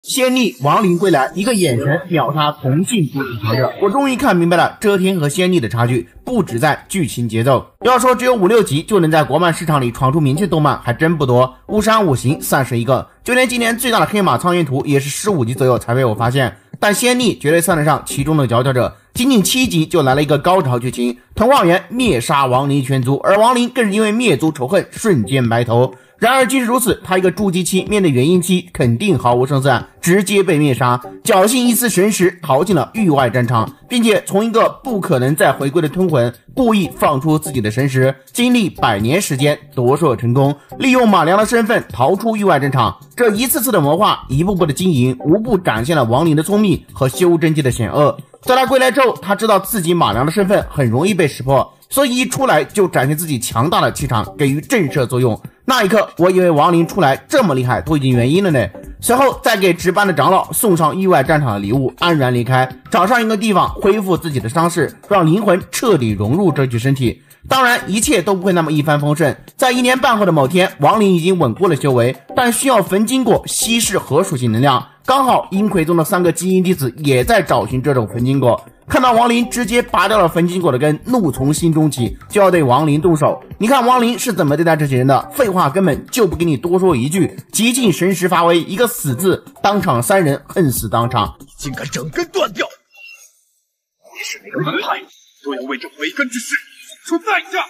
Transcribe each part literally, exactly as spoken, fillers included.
仙丽亡灵归来，一个眼神秒杀同性不死强者。我终于看明白了遮天和仙丽的差距，不只在剧情节奏。要说只有五六集就能在国漫市场里闯出名气的动漫还真不多，巫山五行算是一个。就连今年最大的黑马苍云图也是十五集左右才被我发现，但仙丽绝对算得上其中的佼佼者。仅仅七集就来了一个高潮剧情，滕旺元灭杀亡灵全族，而亡灵更是因为灭族仇恨瞬间白头。然而即使如此，他一个筑基期面对元婴期肯定毫无胜算，直接被灭杀，侥幸一丝神识逃进了域外战场，并且从一个不可能再回归的吞魂故意放出自己的神识，经历百年时间夺硕成功，利用马良的身份逃出域外战场。这一次次的谋划，一步步的经营，无不展现了亡灵的聪明和修真界的险恶。在他归来之后，他知道自己马良的身份很容易被识破，所以一出来就展现自己强大的气场，给予震慑作用。那一刻我以为亡灵出来这么厉害都已经元婴了呢。随后再给值班的长老送上域外战场的礼物，安然离开，找上一个地方恢复自己的伤势，让灵魂彻底融入这具身体。当然一切都不会那么一帆风顺，在一年半后的某天，亡灵已经稳固了修为，但需要焚金果稀释核属性能量，刚好阴魁宗的三个基因弟子也在找寻这种焚金果。看到亡灵直接拔掉了焚金果的根，怒从心中起，就要对亡灵动手。你看亡灵是怎么对待这些人的？废话根本就不给你多说一句，极尽神识发威，一个死字，当场三人恨死当场， 竟敢整根断掉！你是哪个门派，都要为这毁根之事付出代价！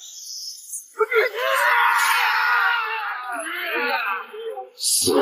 死！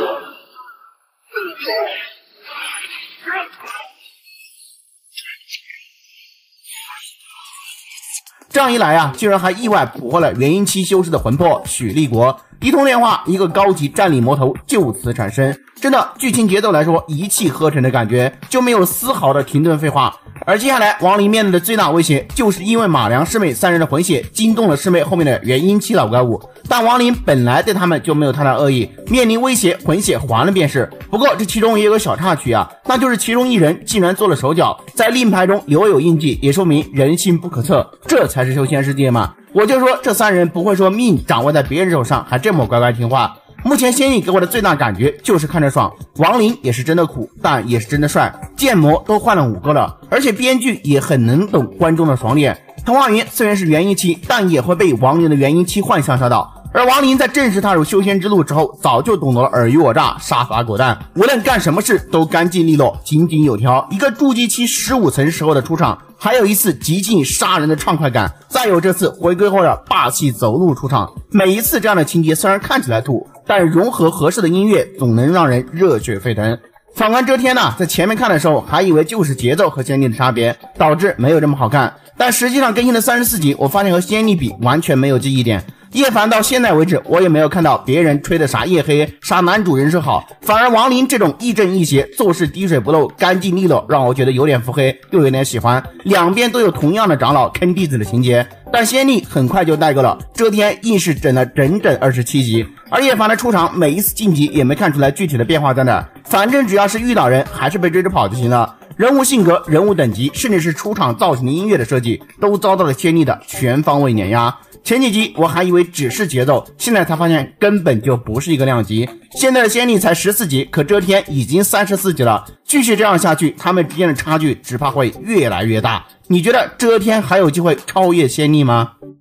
这样一来啊，竟然还意外捕获了元婴期修士的魂魄许立国。一通电话，一个高级战力魔头就此产生。真的，剧情节奏来说，一气呵成的感觉，就没有丝毫的停顿废话。而接下来亡灵面对的最大威胁，就是因为马良师妹三人的魂血惊动了师妹后面的元婴期老怪物，但亡灵本来对他们就没有太大恶意，面临威胁魂血还了便是。不过这其中也有个小插曲啊，那就是其中一人竟然做了手脚，在令牌中留有印记，也说明人心不可测，这才是修仙世界嘛。我就说这三人不会说命掌握在别人手上还这么乖乖听话。目前仙丽给我的最大感觉就是看着爽，亡灵也是真的苦，但也是真的帅，剑魔都换了五个了，而且编剧也很能懂观众的爽点。滕旺元虽然是元婴期，但也会被亡灵的元婴期幻象烧到，而亡灵在正式踏入修仙之路之后，早就懂得了尔虞我诈、杀伐果断，无论干什么事都干净利落、井井有条。一个筑基期十五层时候的出场，还有一次极尽杀人的畅快感，再有这次回归后的霸气走路出场。每一次这样的情节虽然看起来土，但融合合适的音乐总能让人热血沸腾。反观遮天呢，在前面看的时候还以为就是节奏和仙丽的差别导致没有这么好看，但实际上更新了三十四集，我发现和仙丽比完全没有记忆点。叶凡到现在为止，我也没有看到别人吹的啥夜黑杀男主人设好，反而亡灵这种亦正亦邪、做事滴水不漏、干净利落，让我觉得有点腹黑，又有点喜欢。两边都有同样的长老坑弟子的情节，但仙丽很快就带够了，遮天硬是整了整整二十七集，而叶凡的出场每一次晋级也没看出来具体的变化在哪，反正只要是遇到人还是被追着跑就行了。人物性格、人物等级，甚至是出场造型的音乐的设计，都遭到了仙丽的全方位碾压。前几集我还以为只是节奏，现在才发现根本就不是一个量级。现在的仙丽才十四集，可遮天已经三十四集了，继续这样下去，他们之间的差距只怕会越来越大。你觉得遮天还有机会超越仙丽吗？